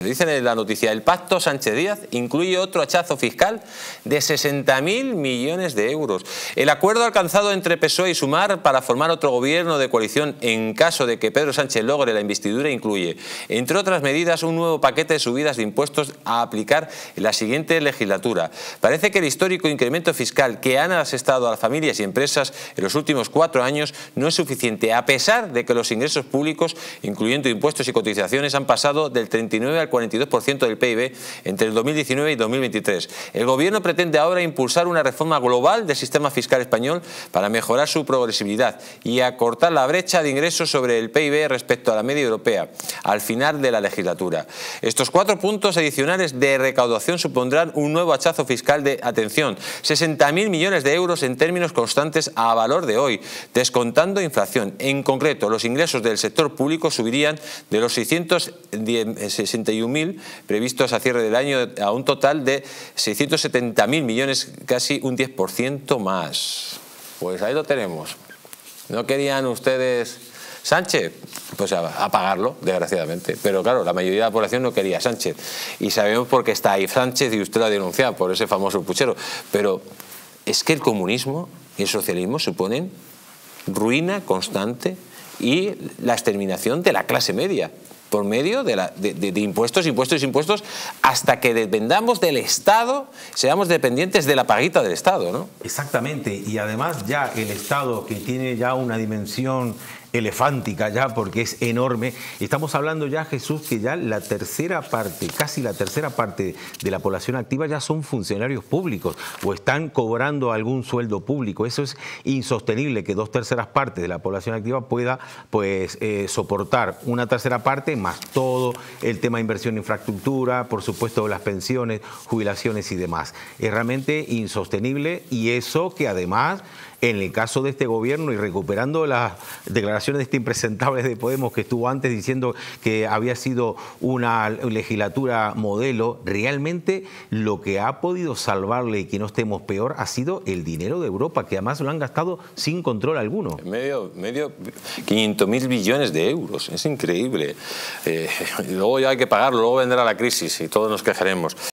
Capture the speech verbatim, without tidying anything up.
Dicen en la noticia, el pacto Sánchez-Díaz incluye otro hachazo fiscal de sesenta mil millones de euros. El acuerdo alcanzado entre P S O E y Sumar para formar otro gobierno de coalición en caso de que Pedro Sánchez logre la investidura incluye, entre otras medidas, un nuevo paquete de subidas de impuestos a aplicar en la siguiente legislatura. Parece que el histórico incremento fiscal que han asestado a las familias y empresas en los últimos cuatro años no es suficiente, a pesar de que los ingresos públicos, incluyendo impuestos y cotizaciones, han pasado del treinta y nueve al cuarenta y dos por ciento del P I B entre el dos mil diecinueve y dos mil veintitrés. El Gobierno pretende ahora impulsar una reforma global del sistema fiscal español para mejorar su progresividad y acortar la brecha de ingresos sobre el P I B respecto a la media europea al final de la legislatura. Estos cuatro puntos adicionales de recaudación supondrán un nuevo hachazo fiscal de, atención, sesenta mil millones de euros en términos constantes a valor de hoy, descontando inflación. En concreto, los ingresos del sector público subirían de los seiscientos sesenta y un mil previstos a cierre del año a un total de seiscientos setenta mil millones, casi un diez por ciento más. Pues ahí lo tenemos. ¿No querían ustedes Sánchez? Pues a, a pagarlo, desgraciadamente. Pero claro, la mayoría de la población no quería Sánchez. Y sabemos por qué está ahí Sánchez y usted lo ha denunciado, por ese famoso puchero. Pero es que el comunismo y el socialismo suponen ruina constante y la exterminación de la clase media por medio de, la, de, de, de impuestos, impuestos, impuestos, hasta que dependamos del Estado, seamos dependientes de la paguita del Estado, ¿no? Exactamente, y además ya el Estado, que tiene ya una dimensión elefántica ya, porque es enorme, estamos hablando ya, Jesús, que ya la tercera parte, casi la tercera parte de la población activa ya son funcionarios públicos o están cobrando algún sueldo público. Eso es insostenible, que dos terceras partes de la población activa pueda pues eh, soportar una tercera parte más todo el tema de inversión en infraestructura, por supuesto las pensiones, jubilaciones y demás. Es realmente insostenible, y eso que además, en el caso de este gobierno, y recuperando las declaraciones de este impresentable de Podemos que estuvo antes diciendo que había sido una legislatura modelo, realmente lo que ha podido salvarle y que no estemos peor ha sido el dinero de Europa, que además lo han gastado sin control alguno. Medio, medio quinientos mil billones de euros, es increíble. Eh, luego ya hay que pagarlo, luego vendrá la crisis y todos nos quejaremos.